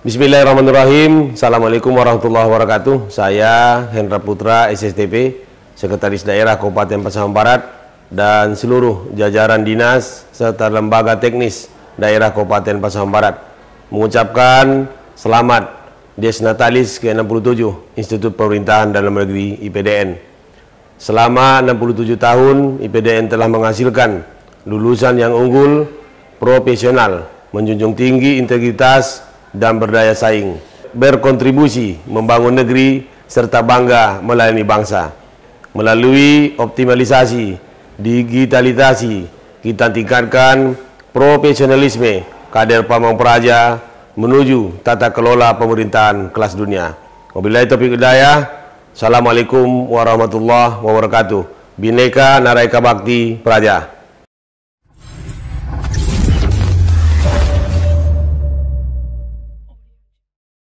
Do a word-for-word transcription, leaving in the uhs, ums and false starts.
Bismillahirrahmanirrahim. Assalamualaikum warahmatullahi wabarakatuh. Saya Hendra Putra, S S D P, Sekretaris Daerah Kabupaten Pasaman Barat, dan seluruh jajaran dinas serta lembaga teknis daerah Kabupaten Pasaman Barat mengucapkan selamat Dies Natalis ke enam puluh tujuh Institut Pemerintahan Dalam Negeri I P D N. Selama enam puluh tujuh tahun, I P D N telah menghasilkan lulusan yang unggul, profesional, menjunjung tinggi integritas dan berdaya saing, berkontribusi membangun negeri serta bangga melayani bangsa. Melalui optimalisasi, digitalisasi, kita tingkatkan profesionalisme kader Pamong Praja menuju tata kelola pemerintahan kelas dunia. Wabillahi taufiq hidayah. Assalamualaikum warahmatullahi wabarakatuh. Bhinneka Narayaka Bakti Praja.